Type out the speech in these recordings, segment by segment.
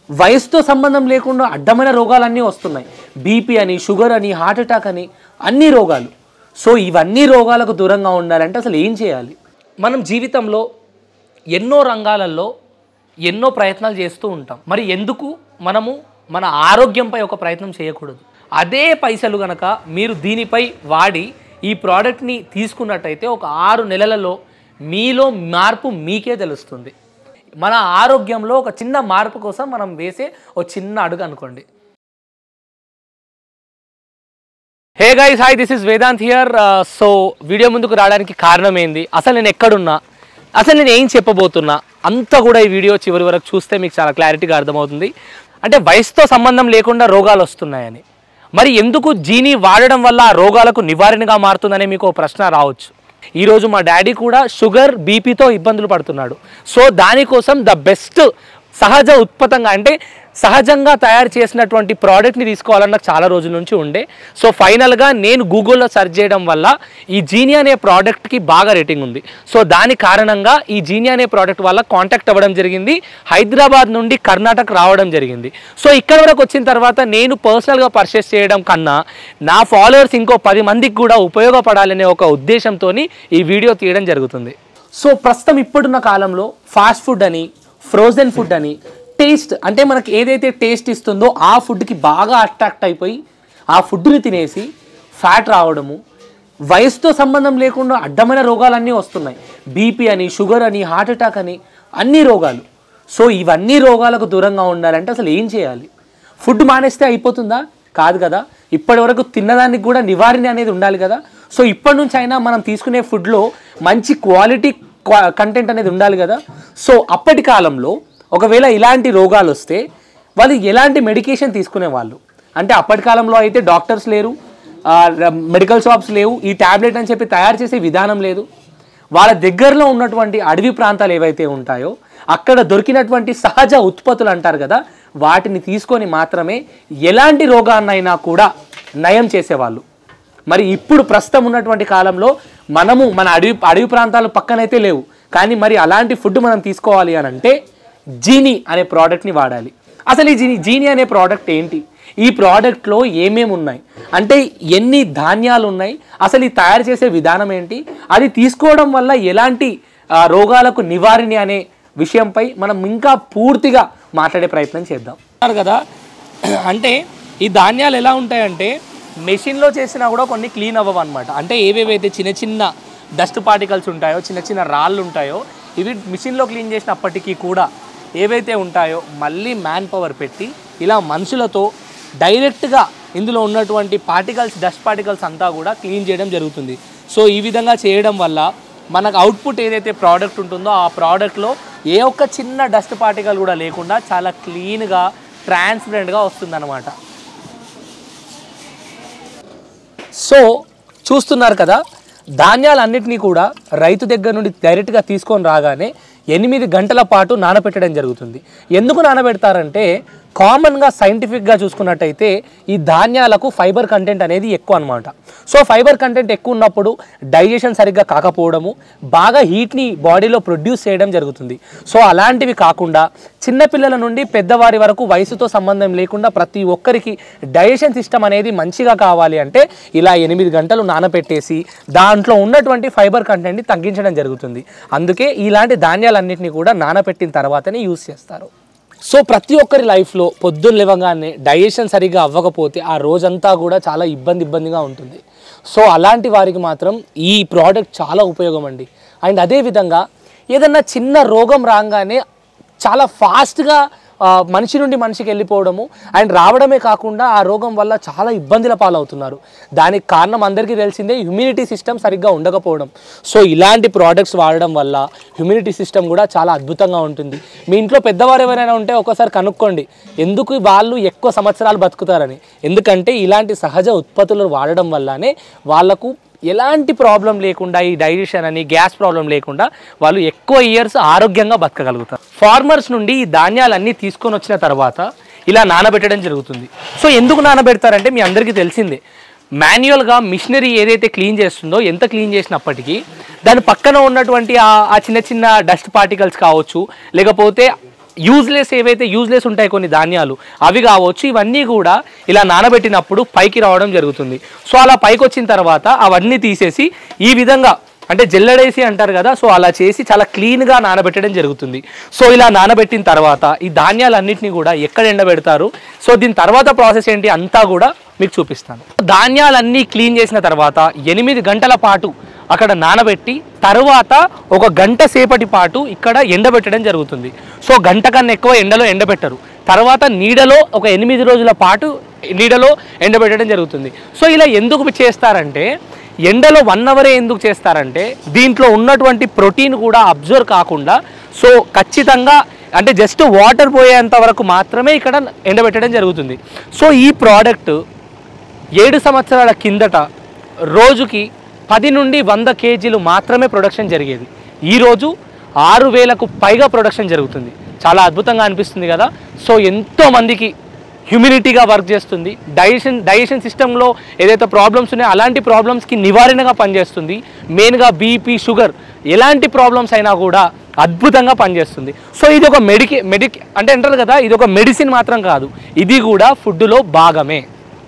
వయసుతో సంబంధం లేకుండా అడ్డమైన రోగాలన్నీ వస్తున్నాయి. బీపీ అని, షుగర్ అని, హార్ట్ అటాక్ అని, అన్ని రోగాలు. సో ఇవన్నీ రోగాలకు దూరంగా ఉండాలంటే అసలు ఏం చేయాలి? మనం జీవితంలో ఎన్నో రంగాలలో ఎన్నో ప్రయత్నాలు చేస్తూ ఉంటాం. మరి ఎందుకు మనము మన ఆరోగ్యంపై ఒక ప్రయత్నం చేయకూడదు? అదే పైసలు కనుక మీరు దీనిపై వాడి ఈ ప్రోడక్ట్ని తీసుకున్నట్టయితే ఒక 6 నెలలలో మీలో మార్పు మీకే తెలుస్తుంది. మన ఆరోగ్యంలో ఒక చిన్న మార్పు కోసం మనం వేసే ఒక చిన్న అడుగు అనుకోండి. Hey guys, hi, this is Vedant here. So video ముందుకు రావడానికి కారణం ఏంది, అసలు నేను ఎక్కడున్నా, అసలు నేను ఏం చెప్పబోతున్నా అంతా కూడా ఈ వీడియో చివరి వరకు చూస్తే మీకు చాలా క్లారిటీగా అర్థమవుతుంది. అంటే వయసుతో సంబంధం లేకుండా రోగాలు వస్తున్నాయని, మరి ఎందుకు జీని వాడడం వల్ల ఆ రోగాలకు నివారణగా మారుతుందనే మీకు ప్రశ్న రావచ్చు. ఈరోజు మా డాడీ కూడా షుగర్, బీపీతో ఇబ్బందులు పడుతున్నాడు. సో దానికోసం ద బెస్ట్ సహజ ఉత్పత్తంగా అంటే సహజంగా తయారు చేసినటువంటి ప్రోడక్ట్ని తీసుకోవాలని నాకు చాలా రోజుల నుంచి ఉండే. సో ఫైనల్గా నేను గూగుల్లో సెర్చ్ చేయడం వల్ల ఈ జీని అనే ప్రోడక్ట్కి బాగా రేటింగ్ ఉంది. సో దాని కారణంగా ఈ జీని అనే ప్రోడక్ట్ వల్ల కాంటాక్ట్ అవ్వడం జరిగింది. హైదరాబాద్ నుండి కర్ణాటక రావడం జరిగింది. సో ఇక్కడ వరకు వచ్చిన తర్వాత నేను పర్సనల్గా పర్చేస్ చేయడం కన్నా నా ఫాలోవర్స్ ఇంకో 10 మందికి కూడా ఉపయోగపడాలనే ఒక ఉద్దేశంతో ఈ వీడియో తీయడం జరుగుతుంది. సో ప్రస్తుతం ఇప్పుడున్న కాలంలో ఫాస్ట్ ఫుడ్ అని, ఫ్రోజన్ ఫుడ్ అని, టేస్ట్ అంటే మనకి ఏదైతే టేస్ట్ ఇస్తుందో ఆ ఫుడ్కి బాగా అట్రాక్ట్ అయిపోయి ఆ ఫుడ్ని తినేసి ఫ్యాట్ రావడము, వయసుతో సంబంధం లేకుండా అడ్డమైన రోగాలన్నీ వస్తున్నాయి. బీపీ అని, షుగర్ అని, హార్ట్ అటాక్ అని, అన్ని రోగాలు. సో ఇవన్నీ రోగాలకు దూరంగా ఉండాలంటే అసలు ఏం చేయాలి? ఫుడ్ మానేస్తే అయిపోతుందా? కాదు కదా. ఇప్పటి వరకు తిన్నదానికి కూడా నివారణ అనేది ఉండాలి కదా. సో ఇప్పటి నుంచి అయినా మనం తీసుకునే ఫుడ్లో మంచి క్వాలిటీ కంటెంట్ అనేది ఉండాలి కదా. సో అప్పటి కాలంలో ఒకవేళ ఇలాంటి రోగాలు వస్తే వాళ్ళు ఎలాంటి మెడికేషన్ తీసుకునేవాళ్ళు అంటే, అప్పటి కాలంలో అయితే డాక్టర్స్ లేరు, మెడికల్ షాప్స్ లేవు, ఈ ట్యాబ్లెట్ అని చెప్పి తయారు చేసే విధానం లేదు. వాళ్ళ దగ్గరలో ఉన్నటువంటి అడవి ప్రాంతాలు ఏవైతే ఉంటాయో అక్కడ దొరికినటువంటి సహజ ఉత్పత్తులు అంటారు కదా, వాటిని తీసుకొని మాత్రమే ఎలాంటి రోగాన్నైనా కూడా నయం చేసేవాళ్ళు. మరి ఇప్పుడు ప్రస్తుతం ఉన్నటువంటి కాలంలో మనము మన అడవి ప్రాంతాలు పక్కనైతే లేవు, కానీ మరి అలాంటి ఫుడ్ మనం తీసుకోవాలి అని అంటే జీని అనే ప్రోడక్ట్ని వాడాలి. అసలు ఈ జీని అనే ప్రోడక్ట్ ఏంటి, ఈ ప్రోడక్ట్లో ఏమేమి ఉన్నాయి, అంటే ఎన్ని ధాన్యాలు ఉన్నాయి, అసలు ఈ తయారు చేసే విధానం ఏంటి, అది తీసుకోవడం వల్ల ఎలాంటి రోగాలకు నివారణ అనే విషయంపై మనం ఇంకా పూర్తిగా మాట్లాడే ప్రయత్నం చేద్దాం కదా. అంటే ఈ ధాన్యాలు ఎలా ఉంటాయంటే మెషిన్లో చేసినా కూడా కొన్ని క్లీన్ అవ్వవు అనమాట. అంటే ఏవేవైతే చిన్న చిన్న డస్ట్ పార్టికల్స్ ఉంటాయో, చిన్న చిన్న రాళ్ళు ఉంటాయో, ఇవి మిషన్లో క్లీన్ చేసినప్పటికీ కూడా ఏవైతే ఉంటాయో మళ్ళీ మ్యాన్ పవర్ పెట్టి ఇలా మనుషులతో డైరెక్ట్గా ఇందులో ఉన్నటువంటి పార్టికల్స్, డస్ట్ పార్టికల్స్ అంతా కూడా క్లీన్ చేయడం జరుగుతుంది. సో ఈ విధంగా చేయడం వల్ల మనకు అవుట్పుట్ ఏదైతే ప్రోడక్ట్ ఉంటుందో ఆ ప్రోడక్ట్లో ఏ ఒక్క చిన్న డస్ట్ పార్టికల్ కూడా లేకుండా చాలా క్లీన్గా, ట్రాన్స్పరెంట్గా వస్తుందన్నమాట. సో చూస్తున్నారు కదా, ధాన్యాలన్నింటినీ కూడా రైతు దగ్గర నుండి డైరెక్ట్గా తీసుకొని రాగానే 8 గంటల పాటు నానబెట్టడం జరుగుతుంది. ఎందుకు నానబెడతారంటే కామన్గా సైంటిఫిక్గా చూసుకున్నట్టయితే ఈ ధాన్యాలకు ఫైబర్ కంటెంట్ అనేది ఎక్కువ అనమాట. సో ఫైబర్ కంటెంట్ ఎక్కువ ఉన్నప్పుడు డైజెషన్ సరిగ్గా కాకపోవడము, బాగా హీట్ని బాడీలో ప్రొడ్యూస్ చేయడం జరుగుతుంది. సో అలాంటివి కాకుండా చిన్నపిల్లల నుండి పెద్దవారి వరకు వయసుతో సంబంధం లేకుండా ప్రతి ఒక్కరికి డైజెషన్ సిస్టమ్ అనేది మంచిగా కావాలి అంటే ఇలా 8 గంటలు నానబెట్టేసి దాంట్లో ఉన్నటువంటి ఫైబర్ కంటెంట్ని తగ్గించడం జరుగుతుంది. అందుకే ఇలాంటి ధాన్యాలన్నింటినీ కూడా నానబెట్టిన తర్వాతనే యూజ్ చేస్తారు. సో ప్రతి ఒక్కరి లైఫ్లో పొద్దున్న లేవగానే డైజెషన్ సరిగ్గా అవ్వకపోతే ఆ రోజంతా కూడా చాలా ఇబ్బందిగా ఉంటుంది. సో అలాంటి వారికి మాత్రం ఈ ప్రోడక్ట్ చాలా ఉపయోగం అండి. అండ్ అదేవిధంగా ఏదన్నా చిన్న రోగం రాగానే చాలా ఫాస్ట్గా మనిషి నుండి మనిషికి వెళ్ళిపోవడము అండ్ రావడమే కాకుండా ఆ రోగం వల్ల చాలా ఇబ్బందుల పాలవుతున్నారు. దానికి కారణం అందరికీ తెలిసిందే, ఇమ్యూనిటీ సిస్టమ్ సరిగ్గా ఉండకపోవడం. సో ఇలాంటి ప్రోడక్ట్స్ వాడడం వల్ల ఇమ్యూనిటీ సిస్టమ్ కూడా చాలా అద్భుతంగా ఉంటుంది. మీ ఇంట్లో పెద్దవారు ఎవరైనా ఉంటే ఒకసారి కనుక్కోండి ఎందుకు వాళ్ళు ఎక్కువ సంవత్సరాలు బతుకుతారని. ఎందుకంటే ఇలాంటి సహజ ఉత్పత్తులు వాడడం వల్లనే వాళ్ళకు ఎలాంటి ప్రాబ్లం లేకుండా, ఈ డైజెషన్ అని, గ్యాస్ ప్రాబ్లం లేకుండా వాళ్ళు ఎక్కువ ఇయర్స్ ఆరోగ్యంగా బతకగలుగుతారు. ఫార్మర్స్ నుండి ఈ ధాన్యాలన్నీ తీసుకొని వచ్చిన తర్వాత ఇలా నానబెట్టడం జరుగుతుంది. సో ఎందుకు నానబెడతారంటే మీ అందరికీ తెలిసిందే, మాన్యువల్గా మిషనరీ ఏదైతే క్లీన్ చేస్తుందో ఎంత క్లీన్ చేసినప్పటికీ దాని పక్కన ఉన్నటువంటి ఆ చిన్న చిన్న డస్ట్ పార్టికల్స్ కావచ్చు, లేకపోతే యూజ్లెస్ ఏవైతే యూజ్లెస్ ఉంటాయి కొన్ని ధాన్యాలు అవి కావచ్చు, ఇవన్నీ కూడా ఇలా నానబెట్టినప్పుడు పైకి రావడం జరుగుతుంది. సో అలా పైకి వచ్చిన తర్వాత అవన్నీ తీసేసి ఈ విధంగా అంటే జల్లెడేసి అంటారు కదా, సో అలా చేసి చాలా క్లీన్గా నానబెట్టడం జరుగుతుంది. సో ఇలా నానబెట్టిన తర్వాత ఈ ధాన్యాలన్నింటినీ కూడా ఎక్కడ ఎండబెడతారు, సో దీని తర్వాత ప్రాసెస్ ఏంటి అంతా కూడా మీకు చూపిస్తాను. ధాన్యాలన్నీ క్లీన్ చేసిన తర్వాత 8 గంటల పాటు అక్కడ నానబెట్టి తర్వాత 1 గంట సేపటి పాటు ఇక్కడ ఎండబెట్టడం జరుగుతుంది. సో గంట కన్నా ఎక్కువ ఎండలో ఎండబెట్టరు. తర్వాత నీడలో ఒక 8 రోజుల పాటు నీడలో ఎండబెట్టడం జరుగుతుంది. సో ఇలా ఎందుకు చేస్తారంటే, ఎండలో 1 అవరే ఎందుకు చేస్తారంటే దీంట్లో ఉన్నటువంటి ప్రోటీన్ కూడా అబ్జర్వ్ కాకుండా, సో ఖచ్చితంగా అంటే జస్ట్ వాటర్ పోయేంత వరకు మాత్రమే ఇక్కడ ఎండబెట్టడం జరుగుతుంది. సో ఈ ప్రోడక్ట్ 7 సంవత్సరాల కిందట రోజుకి 10 నుండి 100 కేజీలు మాత్రమే ప్రొడక్షన్ జరిగేది. ఈరోజు 6000కు పైగా ప్రొడక్షన్ జరుగుతుంది. చాలా అద్భుతంగా అనిపిస్తుంది కదా. సో ఎంతోమందికి హ్యూమినిటీగా వర్క్ చేస్తుంది. డైజెషన్ సిస్టంలో ఏదైతే ప్రాబ్లమ్స్ ఉన్నాయో అలాంటి ప్రాబ్లమ్స్కి నివారణగా పనిచేస్తుంది. మెయిన్గా బీపీ, షుగర్ ఎలాంటి ప్రాబ్లమ్స్ అయినా కూడా అద్భుతంగా పనిచేస్తుంది. సో ఇది ఒక అంటే అంటారు కదా, ఇది ఒక మెడిసిన్ మాత్రం కాదు, ఇది కూడా ఫుడ్లో భాగమే.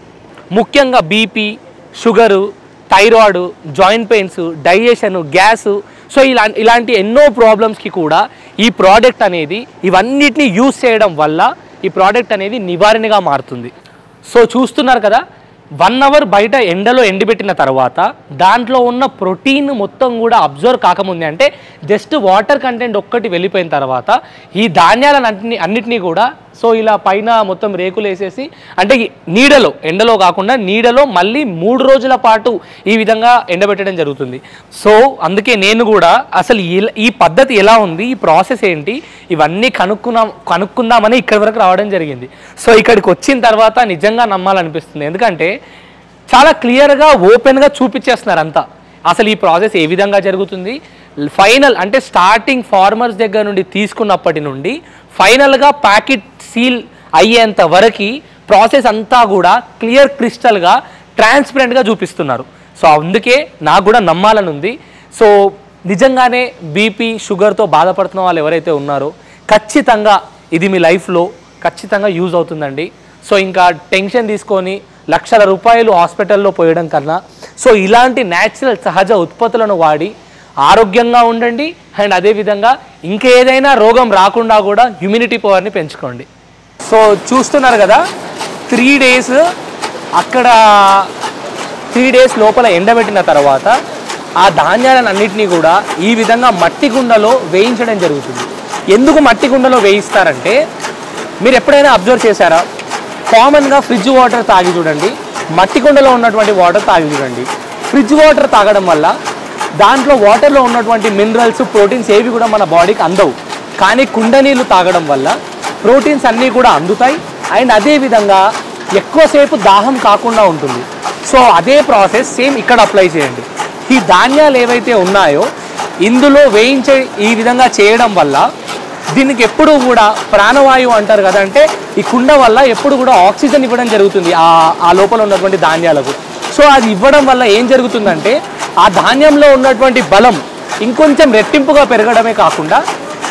ముఖ్యంగా BP, sugar, thyroid, joint pains, digestion, gas, so ఇలాంటి ఎన్నో ప్రాబ్లమ్స్కి కూడా ఈ ప్రోడక్ట్ అనేది ఇవన్నిటిని యూజ్ చేయడం వల్ల ఈ ప్రోడక్ట్ అనేది నివారణగా మారుతుంది. సో చూస్తున్నారు కదా, 1 అవర్ బయట ఎండలో ఎండబెట్టిన తర్వాత దాంట్లో ఉన్న ప్రోటీన్ మొత్తం కూడా అబ్జర్వ్ కాకముందే, అంటే జస్ట్ వాటర్ కంటెంట్ ఒక్కటి వెళ్ళిపోయిన తర్వాత ఈ ధాన్యాలను అన్నిటినీ కూడా సో ఇలా పైన మొత్తం రేకులు వేసేసి, అంటే నీడలో, ఎండలో కాకుండా నీడలో మళ్ళీ 3 రోజుల పాటు ఈ విధంగా ఎండబెట్టడం జరుగుతుంది. సో అందుకే నేను కూడా అసలు ఈ పద్ధతి ఎలా ఉంది, ఈ ప్రాసెస్ ఏంటి, ఇవన్నీ కనుక్కుందామని ఇక్కడి వరకు రావడం జరిగింది. సో ఇక్కడికి వచ్చిన తర్వాత నిజంగా నమ్మాలనిపిస్తుంది. ఎందుకంటే చాలా క్లియర్గా ఓపెన్గా చూపించేస్తున్నారు అంతా. అసలు ఈ ప్రాసెస్ ఏ విధంగా జరుగుతుంది, ఫైనల్ అంటే స్టార్టింగ్ ఫార్మర్స్ దగ్గర నుండి తీసుకున్నప్పటి నుండి ఫైనల్గా ప్యాకెట్ సీల్ అయ్యేంత వరకు ప్రాసెస్ అంతా కూడా క్లియర్ క్రిస్టల్గా ట్రాన్స్పరెంట్గా చూపిస్తున్నారు. సో అందుకే నాకు కూడా నమ్మాలని ఉంది. సో నిజంగానే బీపీ, షుగర్తో బాధపడుతున్న వాళ్ళు ఎవరైతే ఉన్నారో ఖచ్చితంగా ఇది మీ లైఫ్లో ఖచ్చితంగా యూజ్ అవుతుందండి. సో ఇంకా టెన్షన్ తీసుకొని లక్షల రూపాయలు హాస్పిటల్లో పోయడం కన్నా సో ఇలాంటి న్యాచురల్ సహజ ఉత్పత్తులను వాడి ఆరోగ్యంగా ఉండండి. అండ్ అదేవిధంగా ఇంకేదైనా రోగం రాకుండా కూడా ఇమ్యూనిటీ పవర్ని పెంచుకోండి. సో చూస్తున్నారు కదా, 3 డేస్ అక్కడ 3 డేస్ లోపల ఎండబెట్టిన తర్వాత ఆ ధాన్యాలను అన్నింటినీ కూడా ఈ విధంగా మట్టి కుండలో వేయించడం జరుగుతుంది. ఎందుకు మట్టి కుండలో వేయిస్తారంటే, మీరు ఎప్పుడైనా అబ్జర్వ్ చేశారా, కామన్గా ఫ్రిడ్జ్ వాటర్ తాగి చూడండి, మట్టి కుండలో ఉన్నటువంటి వాటర్ తాగి చూడండి. ఫ్రిడ్జ్ వాటర్ తాగడం వల్ల దాంట్లో వాటర్లో ఉన్నటువంటి మినరల్స్, ప్రోటీన్స్ ఏవి కూడా మన బాడీకి అందవు. కానీ కుండ నీళ్ళు తాగడం వల్ల ప్రోటీన్స్ అన్నీ కూడా అందుతాయి. అండ్ అదేవిధంగా ఎక్కువసేపు దాహం కాకుండా ఉంటుంది. సో అదే ప్రాసెస్ సేమ్ ఇక్కడ అప్లై చేయండి. ఈ ధాన్యాలు ఏవైతే ఉన్నాయో ఇందులో వేయించే ఈ విధంగా చేయడం వల్ల దీనికి ఎప్పుడు కూడా ప్రాణవాయువు అంటారు కదా, అంటే ఈ కుండ వల్ల ఎప్పుడు కూడా ఆక్సిజన్ ఇవ్వడం జరుగుతుంది ఆ లోపల ఉన్నటువంటి ధాన్యాలకు. సో అది ఇవ్వడం వల్ల ఏం జరుగుతుందంటే ఆ ధాన్యంలో ఉన్నటువంటి బలం ఇంకొంచెం రెట్టింపుగా పెరగడమే కాకుండా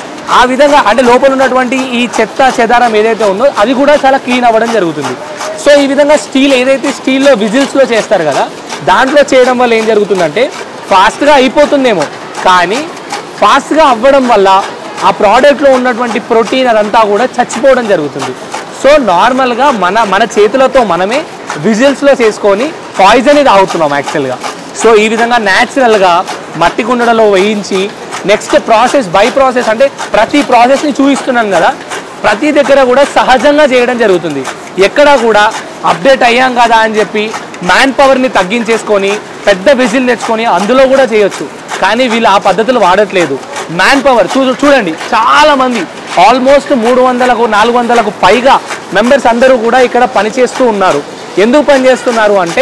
ఆ విధంగా అంటే లోపల ఉన్నటువంటి ఈ చెత్త చెదారం ఏదైతే ఉందో అది కూడా చాలా క్లీన్ అవ్వడం జరుగుతుంది. సో ఈ విధంగా ఏదైతే స్టీల్లో విజిల్స్లో చేస్తారు కదా, దాంట్లో చేయడం వల్ల ఏం జరుగుతుందంటే ఫాస్ట్గా అయిపోతుందేమో, కానీ ఫాస్ట్గా అవ్వడం వల్ల ఆ ప్రోడక్ట్లో ఉన్నటువంటి ప్రోటీన్ అదంతా కూడా చచ్చిపోవడం జరుగుతుంది. సో నార్మల్గా మన చేతులతో మనమే విజిల్స్లో చేసుకొని పాయిజన్ ఇది తాగుతున్నాం యాక్చువల్గా. సో ఈ విధంగా న్యాచురల్గా మట్టి కుండలో వేయించి నెక్స్ట్ ప్రాసెస్ బై ప్రాసెస్ అంటే ప్రతి ప్రాసెస్ని చూపిస్తున్నాను కదా, ప్రతి దగ్గర కూడా సహజంగా చేయడం జరుగుతుంది. ఎక్కడ కూడా అప్డేట్ అయ్యాం కదా అని చెప్పి మ్యాన్ పవర్ని తగ్గించేసుకొని పెద్ద విజిల్ తెచ్చుకొని అందులో కూడా చేయొచ్చు. కానీ వీళ్ళు ఆ పద్ధతులు వాడట్లేదు. మ్యాన్ పవర్ చూడండి, చాలామంది ఆల్మోస్ట్ 300కు 400కు పైగా మెంబర్స్ అందరూ కూడా ఇక్కడ పనిచేస్తూ ఉన్నారు. ఎందుకు పనిచేస్తున్నారు అంటే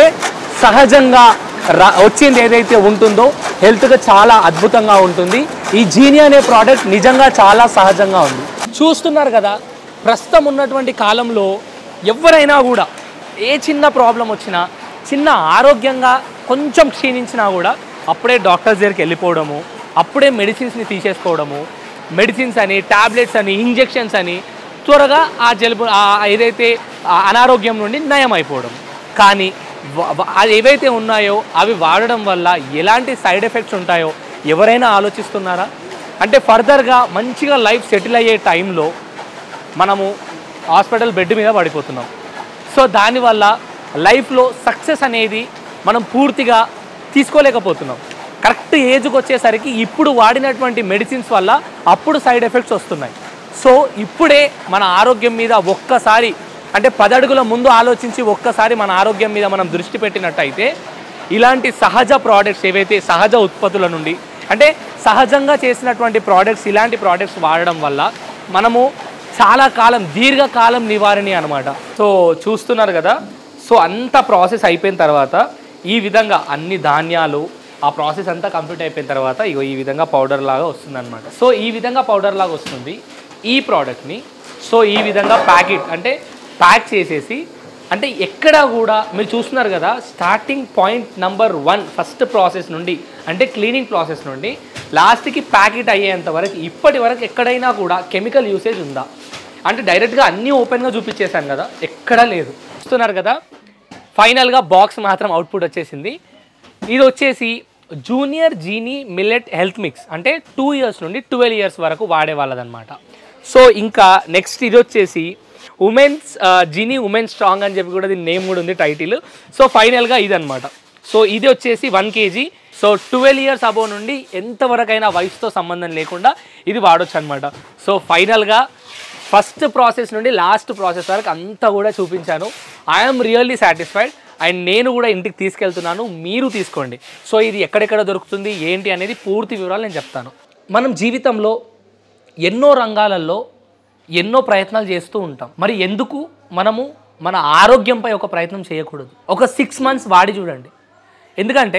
సహజంగా వచ్చింది ఏదైతే ఉంటుందో హెల్త్గా చాలా అద్భుతంగా ఉంటుంది. ఈ జీని అనే ప్రోడక్ట్ నిజంగా చాలా సహజంగా ఉంది. చూస్తున్నారు కదా, ప్రస్తుతం ఉన్నటువంటి కాలంలో ఎవరైనా కూడా ఏ చిన్న ప్రాబ్లం వచ్చినా, చిన్న ఆరోగ్యంగా కొంచెం క్షీణించినా కూడా అప్పుడే డాక్టర్స్ దగ్గరికి వెళ్ళిపోవడము, అప్పుడే మెడిసిన్స్ని తీసేసుకోవడము, మెడిసిన్స్ అని, టాబ్లెట్స్ అని, ఇంజెక్షన్స్ అని త్వరగా ఆ జలుబు ఏదైతే అనారోగ్యం నుండి నయం అయిపోవడం. కానీ అది ఏవైతే ఉన్నాయో అవి వాడడం వల్ల ఎలాంటి సైడ్ ఎఫెక్ట్స్ ఉంటాయో ఎవరైనా ఆలోచిస్తున్నారా? అంటే ఫర్దర్గా మంచిగా లైఫ్ సెటిల్ అయ్యే టైంలో మనము హాస్పిటల్ బెడ్ మీద పడిపోతున్నాం. సో దానివల్ల లైఫ్లో సక్సెస్ అనేది మనం పూర్తిగా తీసుకోలేకపోతున్నాం. కరెక్ట్ ఏజ్కి వచ్చేసరికి ఇప్పుడు వాడినటువంటి మెడిసిన్స్ వల్ల అప్పుడు సైడ్ ఎఫెక్ట్స్ వస్తున్నాయి. సో ఇప్పుడే మన ఆరోగ్యం మీద ఒక్కసారి అంటే 10 అడుగుల ముందు ఆలోచించి ఒక్కసారి మన ఆరోగ్యం మీద మనం దృష్టి పెట్టినట్టయితే ఇలాంటి సహజ ప్రోడక్ట్స్ ఏవైతే సహజ ఉత్పత్తుల నుండి అంటే సహజంగా చేసినటువంటి ప్రోడక్ట్స్ ఇలాంటి ప్రోడక్ట్స్ వాడడం వల్ల మనము చాలా కాలం దీర్ఘకాలం నివారణి అనమాట. సో చూస్తున్నారు కదా. సో అంత ప్రాసెస్ అయిపోయిన తర్వాత ఈ విధంగా అన్ని ధాన్యాలు ఆ ప్రాసెస్ అంతా కంప్లీట్ అయిపోయిన తర్వాత ఇగో ఈ విధంగా పౌడర్ లాగా వస్తుంది అనమాట. సో ఈ విధంగా పౌడర్ లాగా వస్తుంది ఈ ప్రోడక్ట్ని. సో ఈ విధంగా ప్యాక్ చేసేసి అంటే ఎక్కడ కూడా మీరు చూస్తున్నారు కదా starting point number 1 first process నుండి అంటే క్లీనింగ్ ప్రాసెస్ నుండి లాస్ట్కి ప్యాకెట్ అయ్యేంత వరకు ఇప్పటి వరకు ఎక్కడైనా కూడా కెమికల్ యూసేజ్ ఉందా అంటే డైరెక్ట్గా అన్నీ ఓపెన్గా చూపించేశాను కదా, ఎక్కడా లేదు. చూస్తున్నారు కదా ఫైనల్గా బాక్స్ మాత్రం అవుట్పుట్ వచ్చేసింది. ఇది వచ్చేసి junior Genie millet health mix అంటే 2 ఇయర్స్ నుండి 12 ఇయర్స్ వరకు వాడే వాళ్ళదనమాట. సో ఇంకా నెక్స్ట్ ఇది వచ్చేసి ఉమెన్స్ జీనీ ఉమెన్ స్ట్రాంగ్ అని చెప్పి కూడా దీని నేమ్ కూడా ఉంది టైటిల్. సో ఫైనల్గా ఇది అనమాట. సో ఇది వచ్చేసి 1 kg. సో 12 ఇయర్స్ అబోవ్ నుండి ఎంతవరకైనా వయసుతో సంబంధం లేకుండా ఇది వాడొచ్చు అనమాట. సో ఫైనల్గా ఫస్ట్ ప్రాసెస్ నుండి లాస్ట్ ప్రాసెస్ వరకు అంతా కూడా చూపించాను. ఐఎమ్ రియల్లీ సాటిస్ఫైడ్ అండ్ నేను కూడా ఇంటికి తీసుకెళ్తున్నాను, మీరు తీసుకోండి. సో ఇది ఎక్కడెక్కడ దొరుకుతుంది ఏంటి అనేది పూర్తి వివరాలు నేను చెప్తాను. మనం జీవితంలో ఎన్నో రంగాలలో ఎన్నో ప్రయత్నాలు చేస్తూ ఉంటాం. మరి ఎందుకు మనము మన ఆరోగ్యంపై ఒక ప్రయత్నం చేయకూడదు? ఒక 6 months వాడి చూడండి. ఎందుకంటే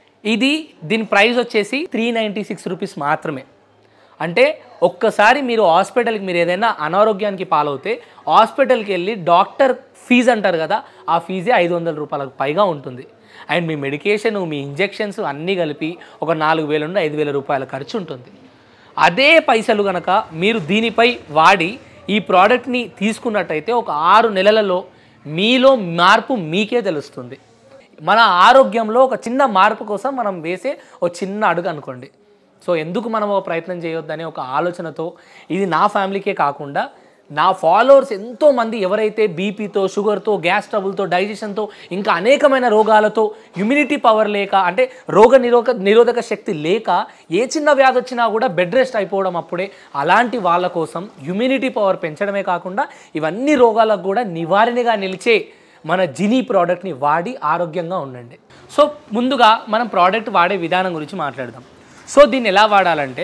దీని ప్రైస్ వచ్చేసి 396 రూపీస్ మాత్రమే. అంటే ఒక్కసారి మీరు హాస్పిటల్కి మీరు ఏదైనా అనారోగ్యానికి పాలవుతే హాస్పిటల్కి వెళ్ళి డాక్టర్ ఫీజు అంటారు కదా, ఆ ఫీజే 500 రూపాయలకు పైగా ఉంటుంది. అండ్ మీ మెడికేషన్ మీ ఇంజెక్షన్స్ అన్నీ కలిపి ఒక 4000 నుండి 5000 రూపాయల ఖర్చు ఉంటుంది. అదే పైసలు కనుక మీరు దీనిపై వాడి ఈ ప్రోడక్ట్ని తీసుకున్నట్టయితే ఒక 6 నెలలలో మీలో మార్పు మీకే తెలుస్తుంది. మన ఆరోగ్యంలో ఒక చిన్న మార్పు కోసం మనం వేసే ఒక చిన్న అడుగు అనుకోండి. సో ఎందుకు మనం ఒక ప్రయత్నం చేయొద్దనే ఒక ఆలోచనతో ఇది నా ఫ్యామిలీకే కాకుండా నా ఫాలోవర్స్ ఎంతోమంది ఎవరైతే బీపీతో, షుగర్తో, గ్యాస్ ట్రబుల్తో, డైజెషన్తో ఇంకా అనేకమైన రోగాలతో ఇమ్యూనిటీ పవర్ లేక అంటే నిరోధక శక్తి లేక ఏ చిన్న వ్యాధి వచ్చినా కూడా బెడ్ రెస్ట్ అయిపోవడం అప్పుడే అలాంటి వాళ్ళ కోసం ఇమ్యూనిటీ పవర్ పెంచడమే కాకుండా ఇవన్నీ రోగాలకు కూడా నివారణగా నిలిచే మన జీనీ ప్రోడక్ట్ని వాడి ఆరోగ్యంగా ఉండండి. సో ముందుగా మనం ప్రోడక్ట్ వాడే విధానం గురించి మాట్లాడదాం. సో దీన్ని ఎలా వాడాలంటే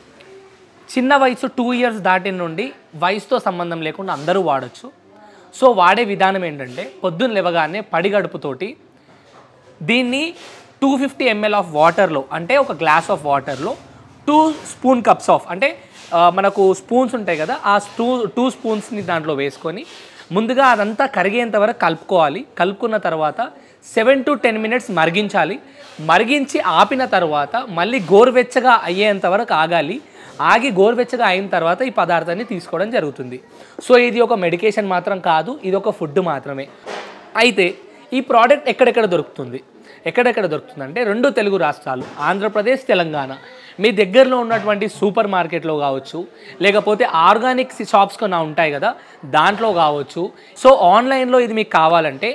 చిన్న వయసు 2 ఇయర్స్ దాటిన నుండి వయసుతో సంబంధం లేకుండా అందరూ వాడచ్చు. సో వాడే విధానం ఏంటంటే పొద్దున్న లేవగానే పడిగడుపుతోటి దీన్ని 250 ml ఆఫ్ వాటర్లో అంటే ఒక గ్లాస్ ఆఫ్ వాటర్లో 2 స్పూన్ కప్స్ ఆఫ్ అంటే మనకు స్పూన్స్ ఉంటాయి కదా, ఆ 2 స్పూన్స్ని దాంట్లో వేసుకొని ముందుగా అదంతా కరిగేంత వరకు కలుపుకోవాలి. కలుపుకున్న తర్వాత 7 to 10 minutes మరిగించాలి. మరిగించి ఆపిన తర్వాత మళ్ళీ గోరువెచ్చగా అయ్యేంత వరకు ఆగాలి. ఆగి గోరువెచ్చగా అయిన తర్వాత ఈ పదార్థాన్ని తీసుకోవడం జరుగుతుంది. సో ఇది ఒక మెడికేషన్ మాత్రం కాదు, ఇది ఒక ఫుడ్ మాత్రమే. అయితే ఈ ప్రోడక్ట్ ఎక్కడెక్కడ దొరుకుతుంది అంటే 2 తెలుగు రాష్ట్రాలు ఆంధ్రప్రదేశ్, తెలంగాణ. మీ దగ్గరలో ఉన్నటువంటి సూపర్ మార్కెట్లో కావచ్చు, లేకపోతే ఆర్గానిక్ షాప్స్ కొన్నా ఉంటాయి కదా దాంట్లో కావచ్చు. సో ఆన్లైన్లో ఇది మీకు కావాలంటే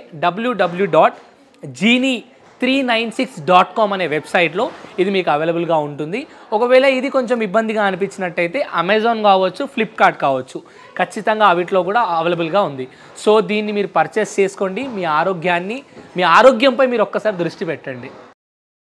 www.genie396.com అనే వెబ్సైట్లో ఇది మీకు అవైలబుల్గా ఉంటుంది. ఒకవేళ ఇది కొంచెం ఇబ్బందిగా అనిపించినట్టయితే అమెజాన్ కావచ్చు, ఫ్లిప్కార్ట్ కావచ్చు, ఖచ్చితంగా అవిట్లో కూడా అవైలబుల్గా ఉంది. సో దీన్ని మీరు పర్చేస్ చేసుకోండి. మీ ఆరోగ్యంపై మీరు ఒక్కసారి దృష్టి పెట్టండి.